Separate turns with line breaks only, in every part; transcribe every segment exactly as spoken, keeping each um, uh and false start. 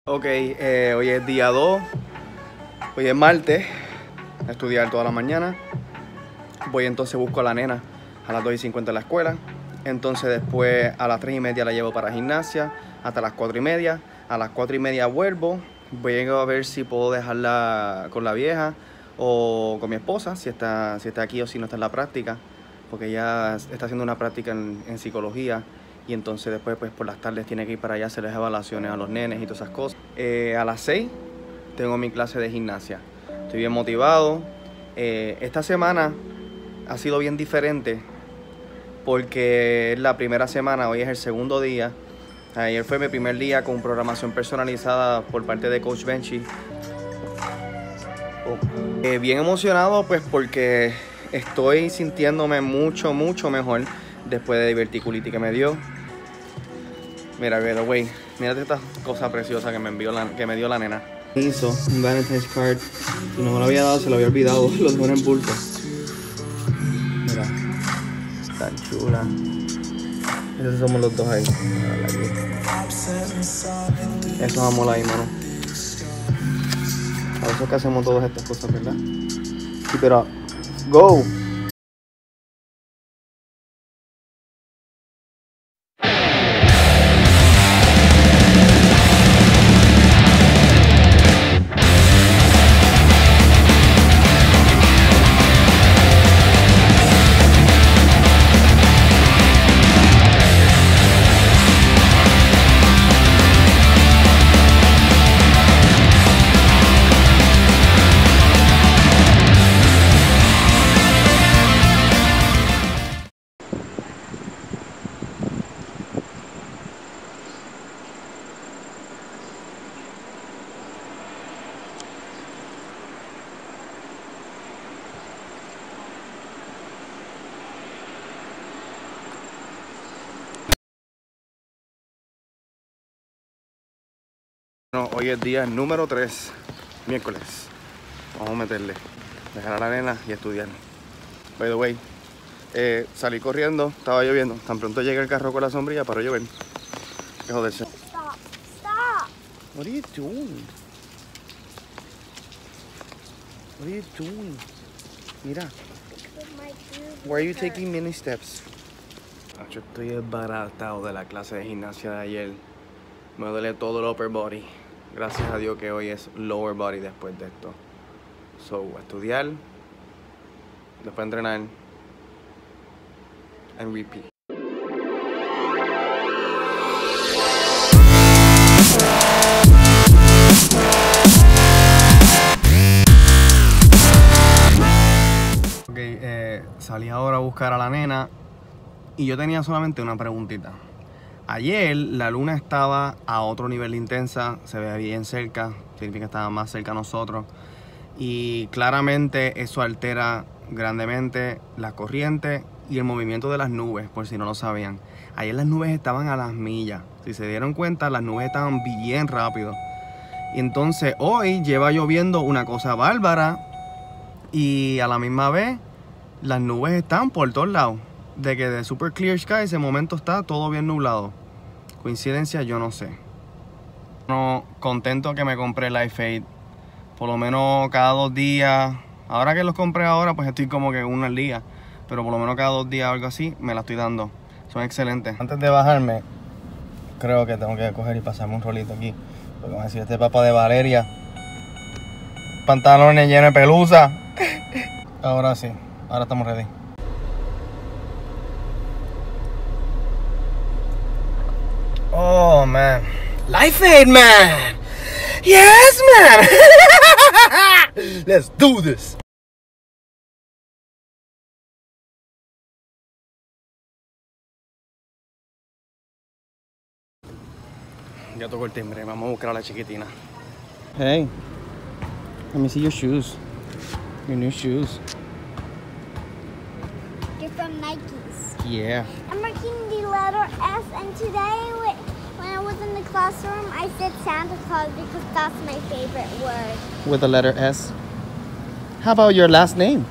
Ok, eh, hoy es día dos, hoy es martes, a estudiar toda la mañana. Voy entonces, busco a la nena a las dos y cincuenta en la escuela. Entonces después a las tres y media la llevo para gimnasia, hasta las cuatro y media. A las cuatro y media vuelvo, voy a ver si puedo dejarla con la vieja o con mi esposa, si está, si está aquí o si no está en la práctica, porque ella está haciendo una práctica en, en psicología. Y entonces después pues por las tardes tiene que ir para allá a hacerles evaluaciones a los nenes y todas esas cosas. Eh, a las seis tengo mi clase de gimnasia. Estoy bien motivado. Eh, esta semana ha sido bien diferente porque es la primera semana, hoy es el segundo día. Ayer fue mi primer día con programación personalizada por parte de Coach Benchy. Oh. Eh, bien emocionado pues porque estoy sintiéndome mucho, mucho mejor después de diverticulitis que me dio. Mira, by the way, mírate esta cosa preciosa que me envió la, que me dio la nena. Hizo un Valentine's card y no me lo había dado, se lo había olvidado, lo dejó en el bulto. Mira, tan chula. Esos somos los dos ahí. Eso amor ahí, mano. A eso es que hacemos todas estas cosas, ¿verdad? Sí, pero go. No, hoy es día número tres, miércoles. Vamos a meterle, dejar a la nena y estudiar. By the way, eh, salí corriendo, estaba lloviendo. Tan pronto llega el carro con la sombrilla para llover. Qué joderse.
Stop, stop.
What are you doing? What are you doing? Mira. Why are you taking many steps? Yo estoy desbaratado de la clase de gimnasia de ayer. Me duele todo el upper body. Gracias a Dios que hoy es lower body después de esto. So, a estudiar, después entrenar, and repeat. Ok, eh, salí ahora a buscar a la nena y yo tenía solamente una preguntita. Ayer la luna estaba a otro nivel de intensa, se veía bien cerca, significa que estaba más cerca a nosotros. Y claramente eso altera grandemente la corriente y el movimiento de las nubes, por si no lo sabían. Ayer las nubes estaban a las millas. Si se dieron cuenta, las nubes estaban bien rápido. Y entonces hoy lleva lloviendo una cosa bárbara y a la misma vez las nubes están por todos lados. De que de super clear sky ese momento está todo bien nublado. Coincidencia, yo no sé. No, contento que me compré el iFade. Por lo menos cada dos días. Ahora que los compré ahora, pues estoy como que uno al día. Pero por lo menos cada dos días o algo así, me la estoy dando. Son excelentes. Antes de bajarme, creo que tengo que coger y pasarme un rolito aquí. Porque me decía este papá de Valeria. Pantalones llenos de pelusa. Ahora sí, ahora estamos ready. Oh, man. LifeAid, man. Yes, man. Let's do this. Ya tocó el timbre. Vamos a buscar a la chiquitina. Hey. Let me see your shoes. Your new shoes.
You're from Nikes.
Yeah.
I'm marking the letter S, and today when I was in the classroom, I said Santa Claus because that's my favorite word.
With the letter S. How about your last name?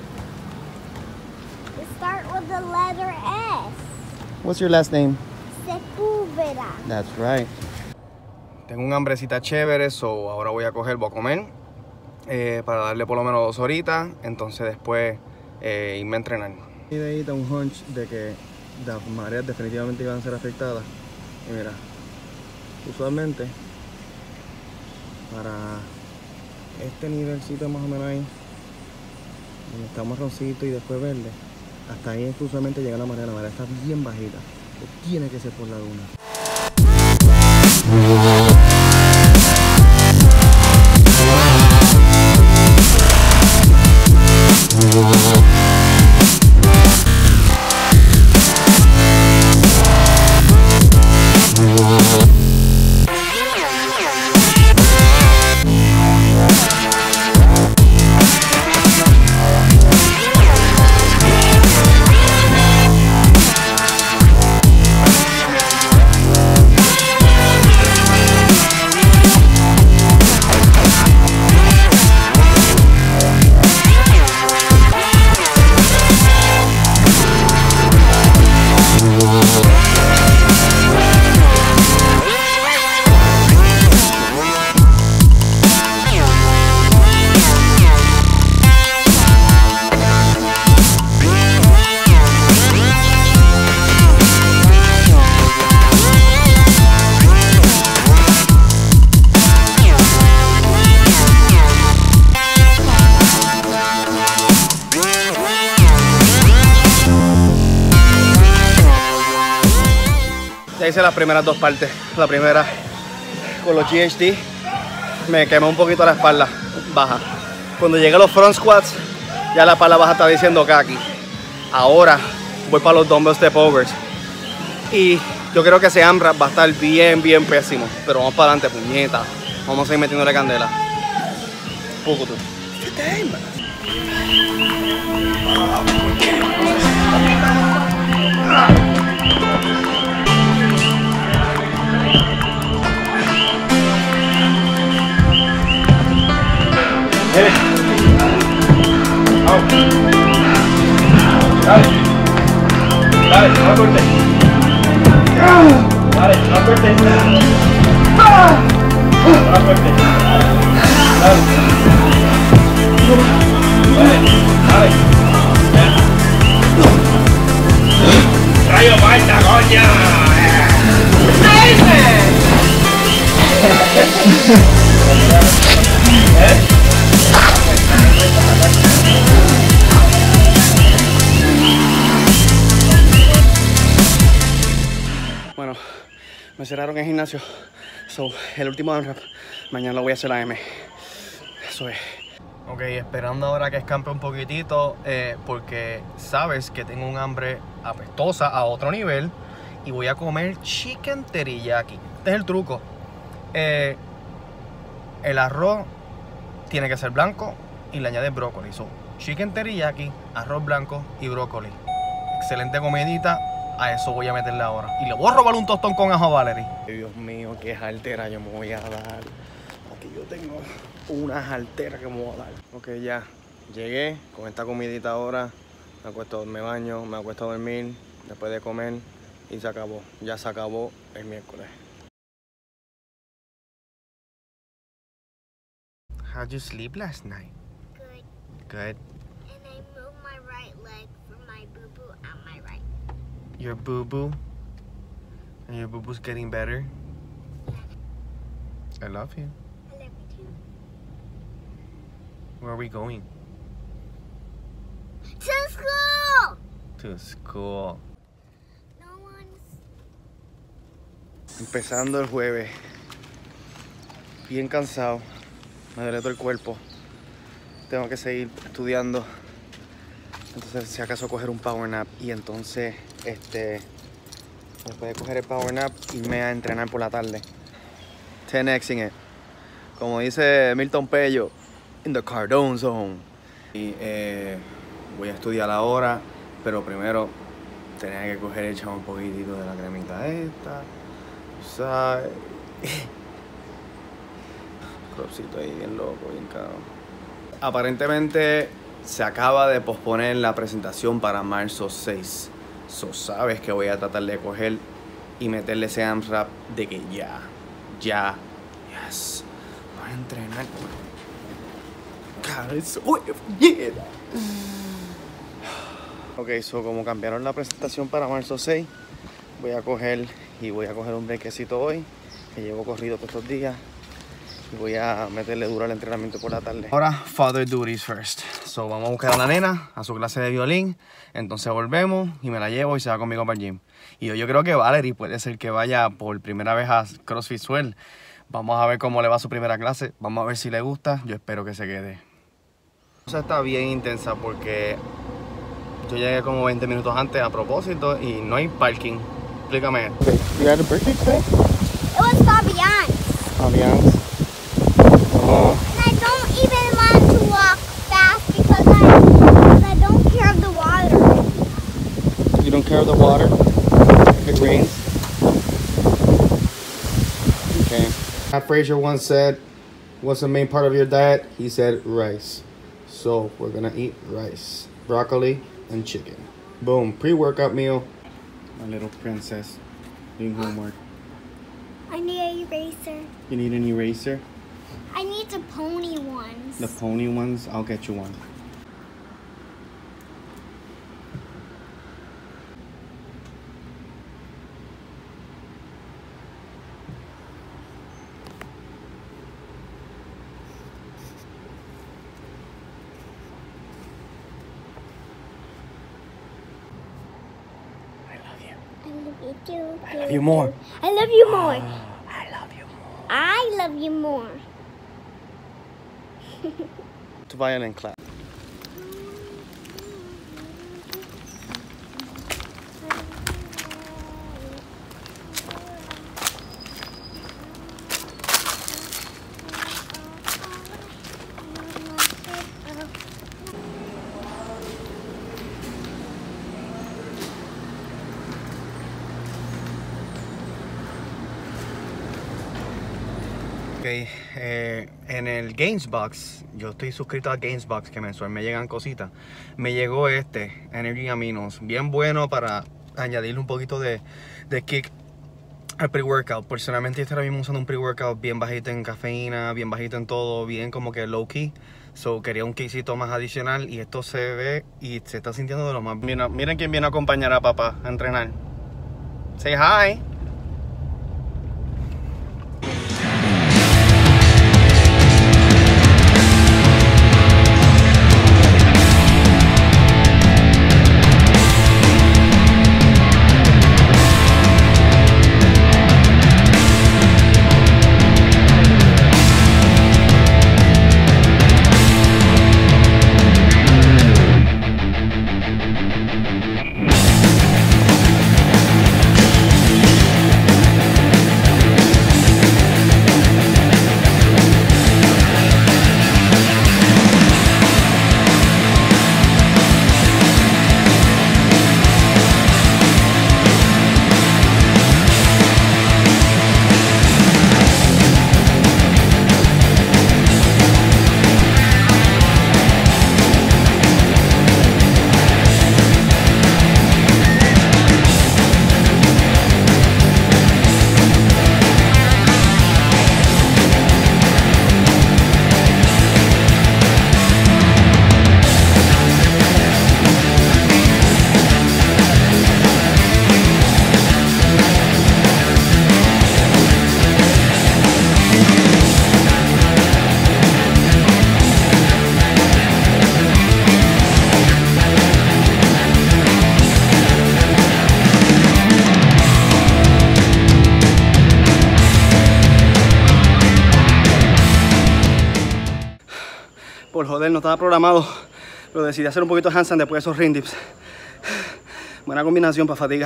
You start with the letter S.
What's your last name?
Sepúlveda.
That's right. tengo un hambrecita chévere, so ahora voy a coger, voy a comer eh, para darle por lo menos dos horitas, entonces después eh, irme a entrenar. Y de ahí está un hunch de que las mareas definitivamente iban a ser afectadas. Y mira, usualmente para este nivelcito más o menos ahí, donde está marroncito y después verde, hasta ahí es que usualmente llega la marea. La marea está bien bajita, que tiene que ser por la luna. Ya hice las primeras dos partes. La primera con los G H D me quemé un poquito la espalda baja. Cuando llegué a los front squats ya la espalda baja está diciendo kaki. Ahora voy para los dumbbell step overs y yo creo que ese AMRAP va a estar bien bien pésimo, pero vamos para adelante, puñeta. Vamos a seguir metiéndole candela. Poco tú. Dale, dale, más fuerte. Dale, más fuerte. Más fuerte. Dale. Dale, dale. Rayo falta, coño. ¿Eh? Bueno, me cerraron el gimnasio, so, el último AMRAP, mañana lo voy a hacer la M. Eso es. Ok, esperando ahora que escampe un poquitito, eh, porque sabes que tengo un hambre apestosa a otro nivel y voy a comer chicken teriyaki. Este es el truco. Eh, el arroz tiene que ser blanco y le añades brócoli. So, chicken teriyaki, arroz blanco y brócoli. Excelente comidita. A eso voy a meterle ahora. Y le voy a robar un tostón con ajo Valerie. Dios mío, qué jaltera yo me voy a dar. Aquí yo tengo una jaltera que me voy a dar. Ok, ya. Llegué con esta comidita ahora. Me acuesto, me baño, me acuesto a dormir. Después de comer. Y se acabó. Ya se acabó el miércoles. How'd you sleep last night?
Good.
Good.
And I moved my right leg for my boo-boo on my right.
Your boo-boo? And your boo-boo's getting better?
Yeah.
I love you.
I love you too.
Where are we going?
To school!
To school.
No one's...
Empezando el jueves. Bien cansado. Me duele todo el cuerpo. Tengo que seguir estudiando. Entonces, si acaso coger un power nap. Y entonces, este... después de coger el power nap, irme a entrenar por la tarde. ten Xing it. Como dice Milton Pello, in the Cardone zone. Y eh, voy a estudiar ahora, pero primero tenía que coger echar un poquitito de la cremita esta. ¿Sabes? Cropcito ahí bien loco, bien caro. Aparentemente se acaba de posponer la presentación para marzo seis. So, sabes que voy a tratar de coger y meterle ese AMRAP de que ya, ya, Yes. Voy a entrenar. God, it's so yeah. Ok, so como cambiaron la presentación para marzo seis, voy a coger y voy a coger un brequecito hoy, que llevo corrido todos estos días. Y voy a meterle duro al entrenamiento por la tarde. Ahora, father duties first. So, vamos a buscar a la nena a su clase de violín. Entonces volvemos y me la llevo y se va conmigo para el gym. Y yo, yo creo que Valerie puede ser que vaya por primera vez a CrossFit Swell. Vamos a ver cómo le va su primera clase. Vamos a ver si le gusta. Yo espero que se quede. La cosa está bien intensa porque yo llegué como veinte minutos antes a propósito y no hay parking. Explícame.
You had a birthday today? It was Fabian's.
Fabian's.
And I don't even want to walk fast because I, because I don't care of the water.
You don't care of the water? If it rains? Okay. Matt Frazier once said, what's the main part of your diet? He said rice. So we're gonna eat rice, broccoli, and chicken. Boom, pre-workout meal. My little princess doing homework.
I need an eraser.
You need an eraser?
I need the pony ones.
The pony ones? I'll get you one. I love you.
I love you too.
I love you more.
I love you more.
I love you more.
I love you more.
To violin class. Ok, eh, en el Gamesbox, yo estoy suscrito a Gamesbox, que mensual me llegan cositas. Me llegó este, Energy Aminos, bien bueno para añadirle un poquito de, de kick al pre-workout. Personalmente yo estoy ahora mismo usando un pre-workout bien bajito en cafeína, bien bajito en todo, bien como que low key. So quería un kickcito más adicional y esto se ve y se está sintiendo de lo más bien. Miren quién viene a acompañar a papá a entrenar. Say hi. Por joder, no estaba programado. Pero decidí hacer un poquito de handstand después de esos ring dips. Buena combinación para fatiga.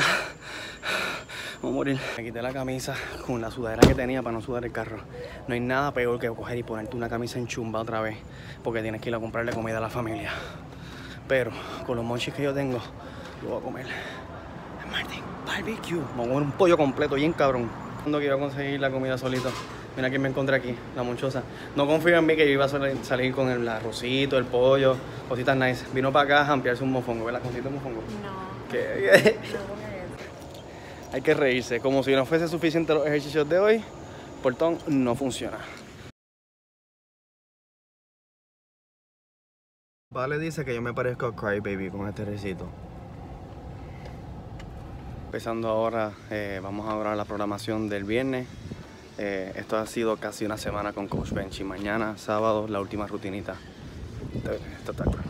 Vamos a morir. Me quité la camisa con la sudadera que tenía para no sudar el carro. No hay nada peor que coger y ponerte una camisa en chumba otra vez, porque tienes que ir a comprarle comida a la familia. Pero con los monchis que yo tengo, lo voy a comer. Martin, barbecue. Vamos a comer un pollo completo, bien cabrón. Cuando quiero conseguir la comida solito. Mira quién me encontré aquí, la monchosa. No confío en mí que yo iba a salir con el arrocito, el pollo, cositas nice. Vino para acá a ampliarse un mofongo, ¿verdad? ¿Cosito de mofongo?
No.
¿Qué? Hay que reírse, como si no fuese suficiente los ejercicios de hoy. portón no funciona. Vale dice que yo me parezco a Crybaby con este recito. Empezando ahora, eh, vamos a ver la programación del viernes. Eh, esto ha sido casi una semana con Coach Benchy. Mañana, sábado, la última rutinita. Esto está claro.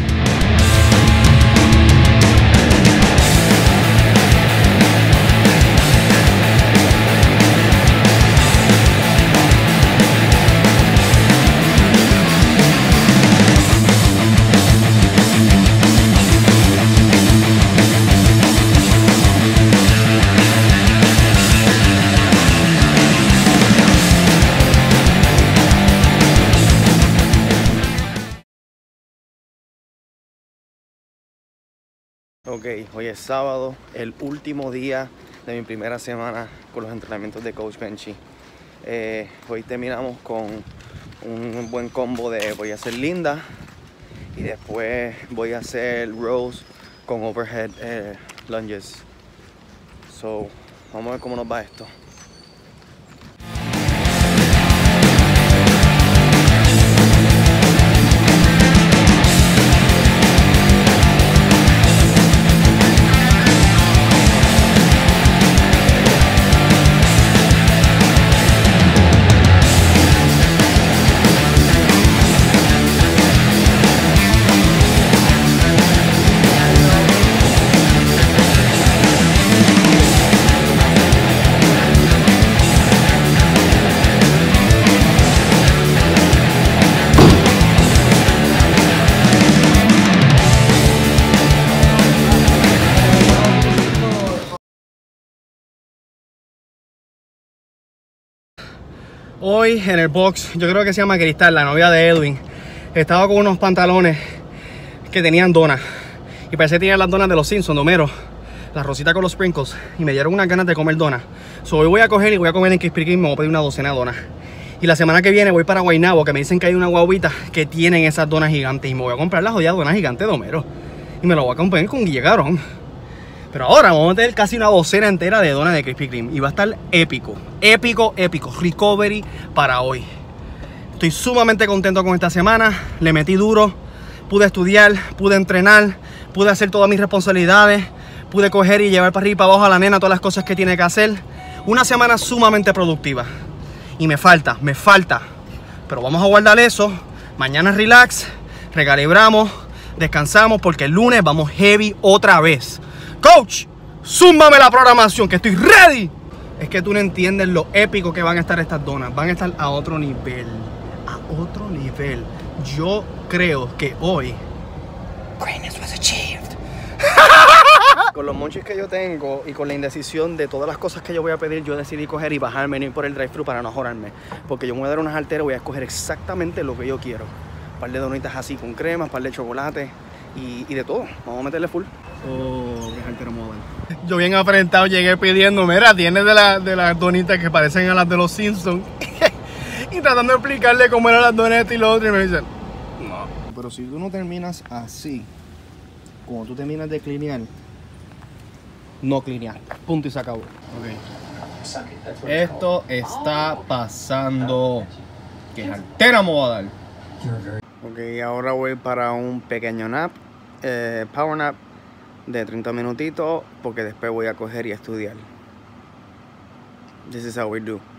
Ok, hoy es sábado, el último día de mi primera semana con los entrenamientos de Coach Benchy. Eh, hoy terminamos con un buen combo de voy a hacer linda y después voy a hacer rows con overhead eh, lunges. So, vamos a ver cómo nos va esto. Hoy en el box, yo creo que se llama Cristal, la novia de Edwin, estaba con unos pantalones que tenían donas. Y parece que tenían las donas de los Simpsons, de Homero, la rosita con los sprinkles. Y me dieron unas ganas de comer donas. So, hoy voy a coger y voy a comer en Krispy Kreme y me voy a pedir una docena de donas. Y la semana que viene voy para Guaynabo, que me dicen que hay una guaguita que tienen esas donas gigantes. Y me voy a comprar las jodidas donas gigantes de Homero. Y me lo voy a comprar con Guille Garón. Pero ahora vamos a meter casi una docena entera de donas de Krispy Kreme. Y va a estar épico, épico, épico. Recovery para hoy. Estoy sumamente contento con esta semana. Le metí duro. Pude estudiar, pude entrenar, pude hacer todas mis responsabilidades. Pude coger y llevar para arriba y para abajo a la nena todas las cosas que tiene que hacer. Una semana sumamente productiva. Y me falta, me falta. Pero vamos a guardar eso. Mañana relax, recalibramos, descansamos porque el lunes vamos heavy otra vez. Coach, súmame la programación que estoy ready. Es que tú no entiendes lo épico que van a estar estas donas. Van a estar a otro nivel. A otro nivel. Yo creo que hoy greatness was achieved. Con los monchis que yo tengo y con la indecisión de todas las cosas que yo voy a pedir, yo decidí coger y bajarme y ir por el drive-thru para no jorarme. Porque yo me voy a dar unas alteras y voy a escoger exactamente lo que yo quiero. Un par de donitas así con crema, un par de chocolate y, y de todo. Vamos a meterle full. Oh, qué altero model. Yo bien afrentado llegué pidiendo, mira, tienes de, la, de las donitas que parecen a las de los Simpsons. Y tratando de explicarle cómo eran las donetas y lo otro y me dicen, no. Pero si tú no terminas así, como tú terminas de clinear, no clinear. Punto y se acabó. Okay. Esto está pasando. Que altera me va a dar. Ok, ahora voy para un pequeño nap, eh, power nap de treinta minutitos, porque después voy a coger y a estudiar. This is how we do.